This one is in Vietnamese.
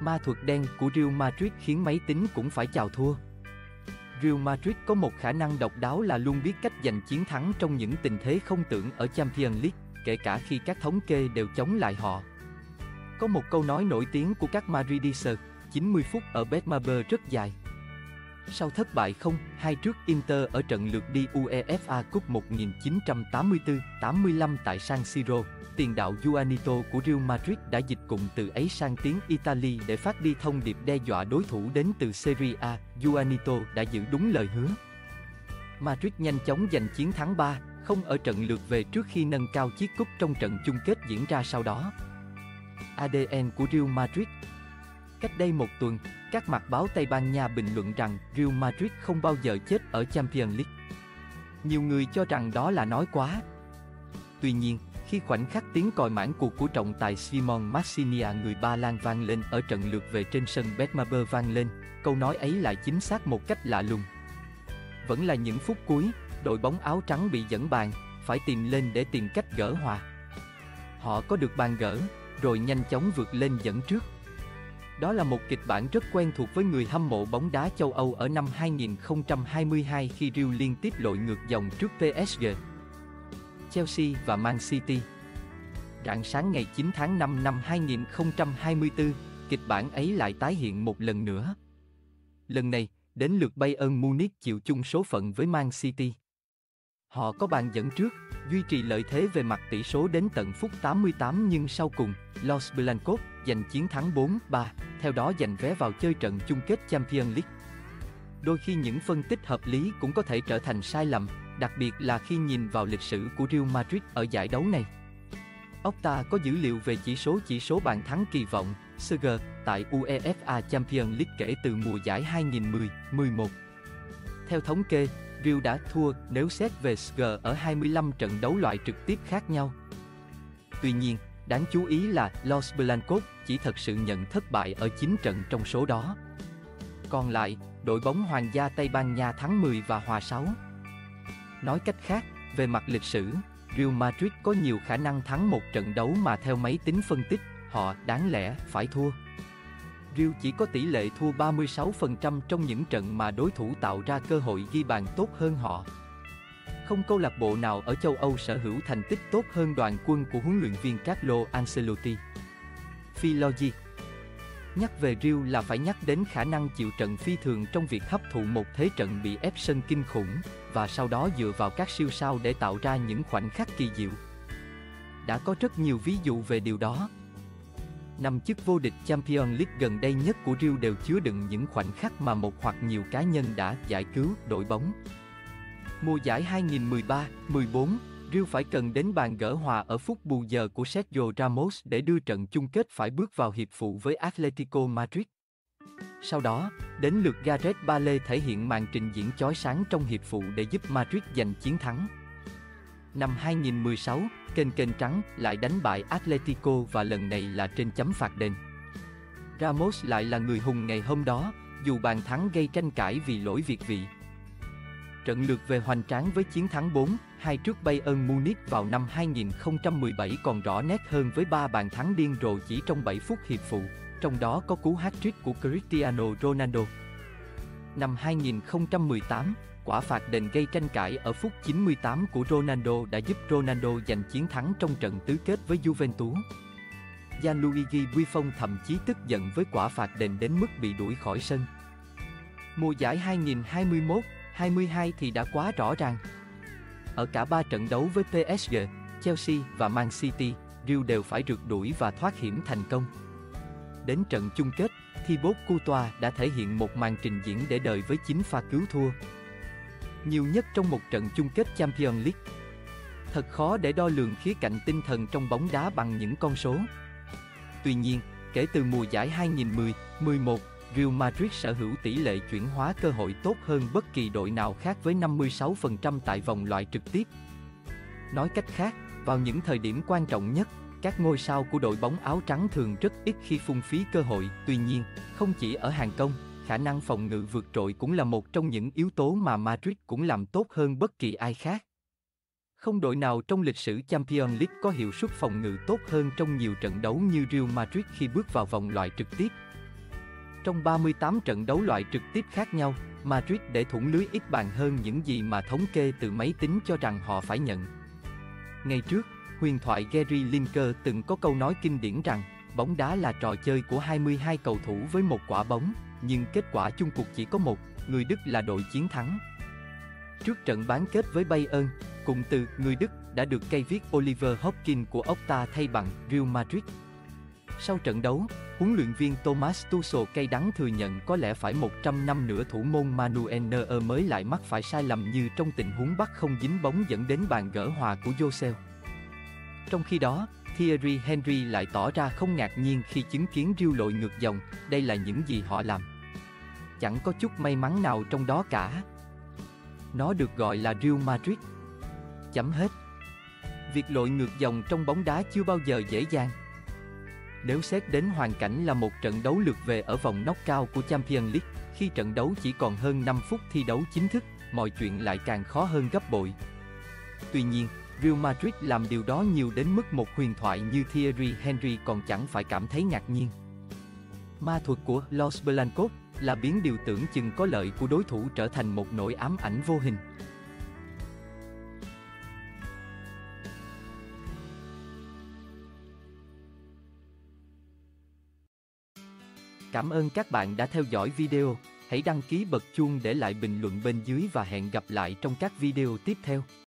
Ma thuật đen của Real Madrid khiến máy tính cũng phải chào thua. Real Madrid có một khả năng độc đáo là luôn biết cách giành chiến thắng trong những tình thế không tưởng ở Champions League, kể cả khi các thống kê đều chống lại họ. Có một câu nói nổi tiếng của các Madridistas, 90 phút ở Bernabeu rất dài. Sau thất bại 0-2 trước Inter ở trận lượt đi UEFA Cup 1984-85 tại San Siro, tiền đạo Juanito của Real Madrid đã dịch cụm từ ấy sang tiếng Italy để phát đi thông điệp đe dọa đối thủ đến từ Serie A. Juanito đã giữ đúng lời hứa. Madrid nhanh chóng giành chiến thắng 3-0 ở trận lượt về trước khi nâng cao chiếc cúp trong trận chung kết diễn ra sau đó. ADN của Real Madrid. Cách đây một tuần, các mặt báo Tây Ban Nha bình luận rằng Real Madrid không bao giờ chết ở Champions League. Nhiều người cho rằng đó là nói quá. Tuy nhiên, khi khoảnh khắc tiếng còi mãn cuộc của trọng tài Simon Maxinia người Ba Lan vang lên ở trận lượt về trên sân Bernabeu vang lên, câu nói ấy lại chính xác một cách lạ lùng. Vẫn là những phút cuối, đội bóng áo trắng bị dẫn bàn, phải tìm lên để tìm cách gỡ hòa. Họ có được bàn gỡ, rồi nhanh chóng vượt lên dẫn trước. Đó là một kịch bản rất quen thuộc với người hâm mộ bóng đá châu Âu ở năm 2022 khi Real liên tiếp lội ngược dòng trước PSG, Chelsea và Man City. Rạng sáng ngày 9 tháng 5 năm 2024, kịch bản ấy lại tái hiện một lần nữa. Lần này, đến lượt Bayern Munich chịu chung số phận với Man City. Họ có bàn dẫn trước, duy trì lợi thế về mặt tỷ số đến tận phút 88 nhưng sau cùng, Los Blancos giành chiến thắng 4-3, theo đó giành vé vào chơi trận chung kết Champions League. Đôi khi những phân tích hợp lý cũng có thể trở thành sai lầm, đặc biệt là khi nhìn vào lịch sử của Real Madrid ở giải đấu này. Opta có dữ liệu về chỉ số bàn thắng kỳ vọng, XG, tại UEFA Champions League kể từ mùa giải 2010-11. Theo thống kê, Real đã thua nếu xét về XG ở 25 trận đấu loại trực tiếp khác nhau. Tuy nhiên, đáng chú ý là Los Blancos chỉ thật sự nhận thất bại ở 9 trận trong số đó. Còn lại, đội bóng Hoàng gia Tây Ban Nha thắng 10 và hòa 6. Nói cách khác, về mặt lịch sử, Real Madrid có nhiều khả năng thắng một trận đấu mà theo máy tính phân tích, họ đáng lẽ phải thua. Real chỉ có tỷ lệ thua 36% trong những trận mà đối thủ tạo ra cơ hội ghi bàn tốt hơn họ. Không câu lạc bộ nào ở châu Âu sở hữu thành tích tốt hơn đoàn quân của huấn luyện viên Carlo Ancelotti. Philogy. Nhắc về Real là phải nhắc đến khả năng chịu trận phi thường trong việc hấp thụ một thế trận bị ép sân kinh khủng, và sau đó dựa vào các siêu sao để tạo ra những khoảnh khắc kỳ diệu. Đã có rất nhiều ví dụ về điều đó. Năm chức vô địch Champions League gần đây nhất của Real đều chứa đựng những khoảnh khắc mà một hoặc nhiều cá nhân đã giải cứu đội bóng. Mùa giải 2013-14, Real phải cần đến bàn gỡ hòa ở phút bù giờ của Sergio Ramos để đưa trận chung kết phải bước vào hiệp phụ với Atletico Madrid. Sau đó, đến lượt Gareth Bale thể hiện màn trình diễn chói sáng trong hiệp phụ để giúp Madrid giành chiến thắng. Năm 2016, kênh trắng lại đánh bại Atletico và lần này là trên chấm phạt đền. Ramos lại là người hùng ngày hôm đó, dù bàn thắng gây tranh cãi vì lỗi việt vị. Trận lượt về hoành tráng với chiến thắng 4-2 trước Bayern Munich vào năm 2017 còn rõ nét hơn với 3 bàn thắng điên rồ chỉ trong 7 phút hiệp phụ, trong đó có cú hat-trick của Cristiano Ronaldo. Năm 2018, quả phạt đền gây tranh cãi ở phút 98 của Ronaldo đã giúp Ronaldo giành chiến thắng trong trận tứ kết với Juventus. Gianluigi Buffon thậm chí tức giận với quả phạt đền đến mức bị đuổi khỏi sân. Mùa giải 2021-22 thì đã quá rõ ràng. Ở cả 3 trận đấu với PSG, Chelsea và Man City, Real đều phải rượt đuổi và thoát hiểm thành công. Đến trận chung kết, Thibaut Courtois đã thể hiện một màn trình diễn để đời với 9 pha cứu thua, nhiều nhất trong một trận chung kết Champions League. Thật khó để đo lường khía cạnh tinh thần trong bóng đá bằng những con số. Tuy nhiên, kể từ mùa giải 2010-11, Real Madrid sở hữu tỷ lệ chuyển hóa cơ hội tốt hơn bất kỳ đội nào khác với 56% tại vòng loại trực tiếp. Nói cách khác, vào những thời điểm quan trọng nhất, các ngôi sao của đội bóng áo trắng thường rất ít khi phung phí cơ hội. Tuy nhiên, không chỉ ở hàng công, khả năng phòng ngự vượt trội cũng là một trong những yếu tố mà Madrid cũng làm tốt hơn bất kỳ ai khác. Không đội nào trong lịch sử Champions League có hiệu suất phòng ngự tốt hơn trong nhiều trận đấu như Real Madrid khi bước vào vòng loại trực tiếp. Trong 38 trận đấu loại trực tiếp khác nhau, Madrid để thủng lưới ít bàn hơn những gì mà thống kê từ máy tính cho rằng họ phải nhận. Ngày trước, huyền thoại Gary Lineker từng có câu nói kinh điển rằng, bóng đá là trò chơi của 22 cầu thủ với một quả bóng, nhưng kết quả chung cuộc chỉ có một, người Đức là đội chiến thắng. Trước trận bán kết với Bayern, cụm từ người Đức đã được cây viết Oliver Hopkins của Opta thay bằng Real Madrid. Sau trận đấu, huấn luyện viên Thomas Tuchel cay đắng thừa nhận có lẽ phải 100 năm nữa thủ môn Manuel Neuer mới lại mắc phải sai lầm như trong tình huống bắt không dính bóng dẫn đến bàn gỡ hòa của Josel. Trong khi đó, Thierry Henry lại tỏ ra không ngạc nhiên khi chứng kiến Real lội ngược dòng, đây là những gì họ làm. Chẳng có chút may mắn nào trong đó cả. Nó được gọi là Real Madrid. Chấm hết. Việc lội ngược dòng trong bóng đá chưa bao giờ dễ dàng. Nếu xét đến hoàn cảnh là một trận đấu lượt về ở vòng knock-out của Champions League, khi trận đấu chỉ còn hơn 5 phút thi đấu chính thức, mọi chuyện lại càng khó hơn gấp bội. Tuy nhiên, Real Madrid làm điều đó nhiều đến mức một huyền thoại như Thierry Henry còn chẳng phải cảm thấy ngạc nhiên. Ma thuật của Los Blancos là biến điều tưởng chừng có lợi của đối thủ trở thành một nỗi ám ảnh vô hình. Cảm ơn các bạn đã theo dõi video. Hãy đăng ký bật chuông để lại bình luận bên dưới và hẹn gặp lại trong các video tiếp theo.